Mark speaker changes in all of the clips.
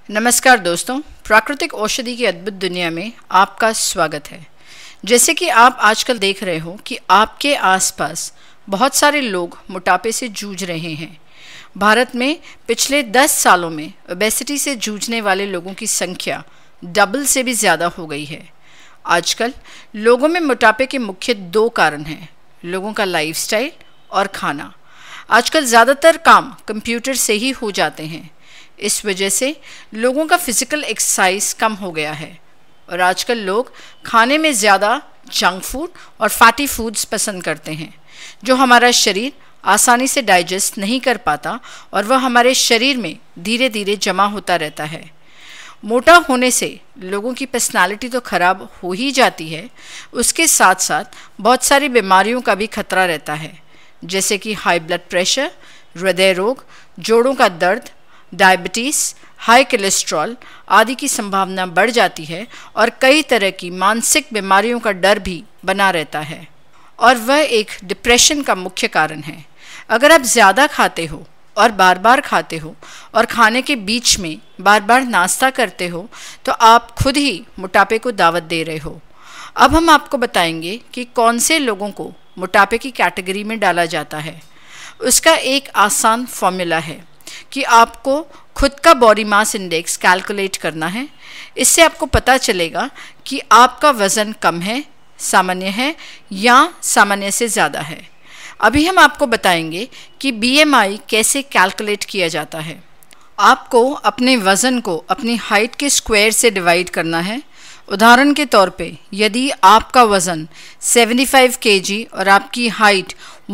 Speaker 1: नमस्कार दोस्तों, प्राकृतिक औषधि की अद्भुत दुनिया में आपका स्वागत है। जैसे कि आप आजकल देख रहे हो कि आपके आसपास बहुत सारे लोग मोटापे से जूझ रहे हैं। भारत में पिछले 10 सालों में ओबेसिटी से जूझने वाले लोगों की संख्या डबल से भी ज़्यादा हो गई है। आजकल लोगों में मोटापे के मुख्य 2 कारण हैं, लोगों का लाइफस्टाइल और खाना। आजकल ज़्यादातर काम कंप्यूटर से ही हो जाते हैं। इस वजह से लोगों का फिज़िकल एक्सरसाइज कम हो गया है और आजकल लोग खाने में ज़्यादा जंक फूड और फैटी फूड्स पसंद करते हैं, जो हमारा शरीर आसानी से डाइजेस्ट नहीं कर पाता और वह हमारे शरीर में धीरे धीरे जमा होता रहता है। मोटा होने से लोगों की पर्सनालिटी तो ख़राब हो ही जाती है, उसके साथ साथ बहुत सारी बीमारियों का भी खतरा रहता है, जैसे कि हाई ब्लड प्रेशर, हृदय रोग, जोड़ों का दर्द, डायबिटीज़, हाई कोलेस्ट्रॉल आदि की संभावना बढ़ जाती है और कई तरह की मानसिक बीमारियों का डर भी बना रहता है और वह एक डिप्रेशन का मुख्य कारण है। अगर आप ज़्यादा खाते हो और बार बार खाते हो और खाने के बीच में बार बार नाश्ता करते हो तो आप खुद ही मोटापे को दावत दे रहे हो। अब हम आपको बताएंगे कि कौन से लोगों को मोटापे की कैटेगरी में डाला जाता है। उसका एक आसान फॉर्मूला है कि आपको खुद का बॉडी मास इंडेक्स कैलकुलेट करना है। इससे आपको पता चलेगा कि आपका वज़न कम है, सामान्य है या सामान्य से ज़्यादा है। अभी हम आपको बताएंगे कि BMI कैसे कैलकुलेट किया जाता है। आपको अपने वज़न को अपनी हाइट के स्क्वायर से डिवाइड करना है। उदाहरण के तौर पे यदि आपका वज़न 75 kg और आपकी हाइट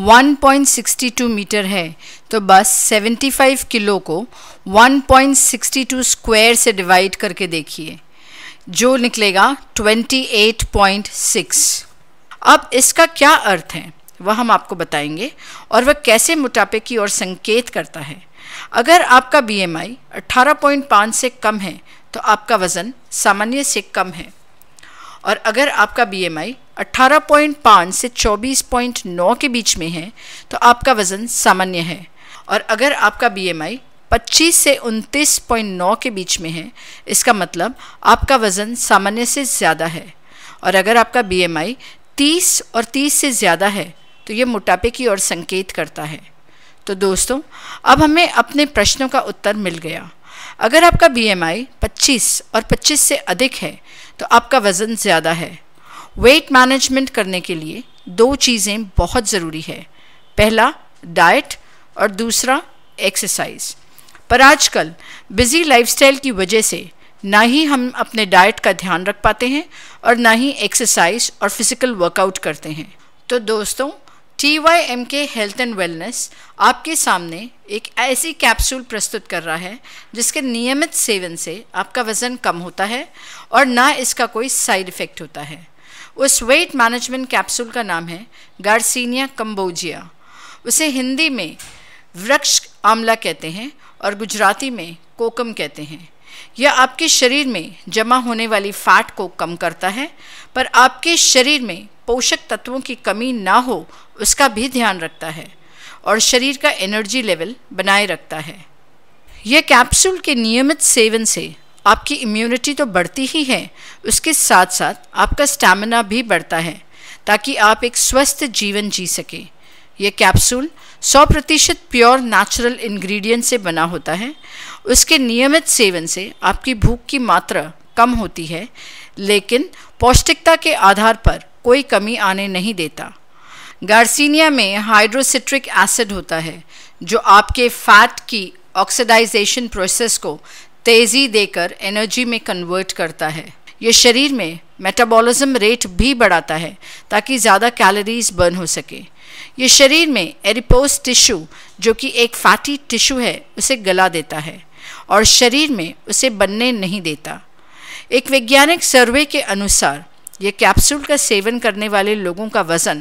Speaker 1: 1.62 मीटर है तो बस 75 किलो को 1.62 स्क्वायर से डिवाइड करके देखिए, जो निकलेगा 28.6। अब इसका क्या अर्थ है वह हम आपको बताएंगे और वह कैसे मोटापे की ओर संकेत करता है। अगर आपका BMI 18.5 से कम है तो आपका वज़न सामान्य से कम है और अगर आपका BMI 18.5 से 24.9 के बीच में है तो आपका वज़न सामान्य है और अगर आपका BMI 25 से 29.9 के बीच में है, इसका मतलब आपका वज़न सामान्य से ज़्यादा है और अगर आपका BMI 30 और 30 से ज़्यादा है तो ये मोटापे की ओर संकेत करता है। तो दोस्तों, अब हमें अपने प्रश्नों का उत्तर मिल गया। अगर आपका BMI 25 और 25 से अधिक है तो आपका वज़न ज़्यादा है। वेट मैनेजमेंट करने के लिए 2 चीज़ें बहुत ज़रूरी है, पहला डाइट और दूसरा एक्सरसाइज। पर आजकल बिज़ी लाइफस्टाइल की वजह से ना ही हम अपने डाइट का ध्यान रख पाते हैं और ना ही एक्सरसाइज और फिज़िकल वर्कआउट करते हैं। तो दोस्तों, TYMK हेल्थ एंड वेलनेस आपके सामने एक ऐसी कैप्सूल प्रस्तुत कर रहा है जिसके नियमित सेवन से आपका वज़न कम होता है और ना इसका कोई साइड इफ़ेक्ट होता है। उस वेट मैनेजमेंट कैप्सूल का नाम है गार्सिनिया कंबोजिया। उसे हिंदी में वृक्ष आमला कहते हैं और गुजराती में कोकम कहते हैं। यह आपके शरीर में जमा होने वाली फैट को कम करता है, पर आपके शरीर में पोषक तत्वों की कमी ना हो उसका भी ध्यान रखता है और शरीर का एनर्जी लेवल बनाए रखता है। यह कैप्सूल के नियमित सेवन से आपकी इम्यूनिटी तो बढ़ती ही है, उसके साथ साथ आपका स्टैमिना भी बढ़ता है ताकि आप एक स्वस्थ जीवन जी सके। यह कैप्सूल 100% प्योर नेचुरल इंग्रेडिएंट से बना होता है। उसके नियमित सेवन से आपकी भूख की मात्रा कम होती है, लेकिन पौष्टिकता के आधार पर कोई कमी आने नहीं देता। गार्सिनिया में हाइड्रोसिट्रिक एसिड होता है जो आपके फैट की ऑक्सीडाइजेशन प्रोसेस को तेज़ी देकर एनर्जी में कन्वर्ट करता है। यह शरीर में मेटाबॉलिज्म रेट भी बढ़ाता है ताकि ज़्यादा कैलोरीज बर्न हो सके। ये शरीर में एडिपोज टिश्यू, जो कि एक फैटी टिश्यू है, उसे गला देता है और शरीर में उसे बनने नहीं देता। एक वैज्ञानिक सर्वे के अनुसार यह कैप्सूल का सेवन करने वाले लोगों का वज़न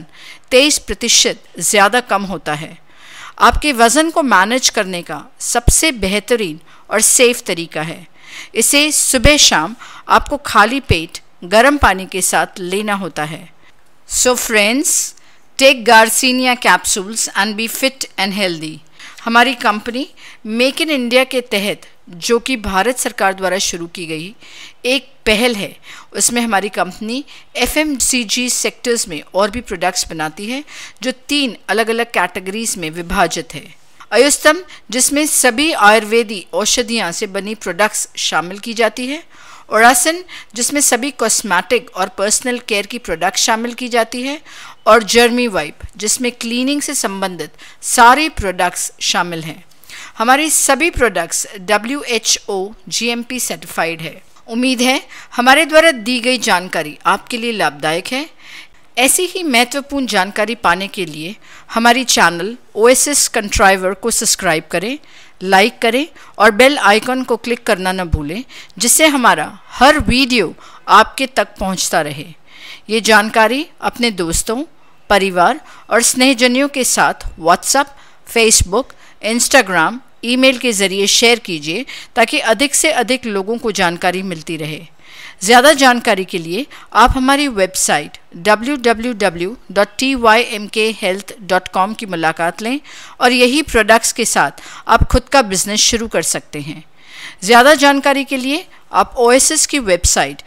Speaker 1: 23% ज़्यादा कम होता है। आपके वज़न को मैनेज करने का सबसे बेहतरीन और सेफ तरीका है। इसे सुबह शाम आपको खाली पेट गर्म पानी के साथ लेना होता है। So friends, take garcinia capsules and be fit and healthy. हमारी कंपनी मेक इन इंडिया के तहत जो कि भारत सरकार द्वारा शुरू की गई एक पहल है। उसमें हमारी कंपनी FMCG सेक्टर्स में और भी प्रोडक्ट्स बनाती है जो 3 अलग अलग कैटेगरीज में विभाजित है। आयुस्तम, जिसमें सभी आयुर्वेदी औषधियाँ से बनी प्रोडक्ट्स शामिल की जाती है। ओरासन, जिसमें सभी कॉस्मेटिक और पर्सनल केयर की प्रोडक्ट्स शामिल की जाती है। और जर्मी वाइप, जिसमें क्लीनिंग से संबंधित सारी प्रोडक्ट्स शामिल हैं। हमारी सभी प्रोडक्ट्स WHO GMP सर्टिफाइड है। उम्मीद है हमारे द्वारा दी गई जानकारी आपके लिए लाभदायक है। ऐसी ही महत्वपूर्ण जानकारी पाने के लिए हमारी चैनल Oasis Contriver को सब्सक्राइब करें, लाइक करें और बेल आइकन को क्लिक करना न भूलें, जिससे हमारा हर वीडियो आपके तक पहुंचता रहे। ये जानकारी अपने दोस्तों, परिवार और स्नेहजनियों के साथ व्हाट्सएप, फेसबुक, इंस्टाग्राम, ईमेल के ज़रिए शेयर कीजिए ताकि अधिक से अधिक लोगों को जानकारी मिलती रहे। ज़्यादा जानकारी के लिए आप हमारी वेबसाइट www.tymkhealth.com की मुलाकात लें और यही प्रोडक्ट्स के साथ आप खुद का बिजनेस शुरू कर सकते हैं। ज़्यादा जानकारी के लिए आप ओएसिस की वेबसाइट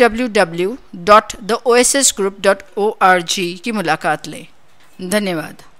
Speaker 1: www.theoasisgroup.org की मुलाकात लें। धन्यवाद।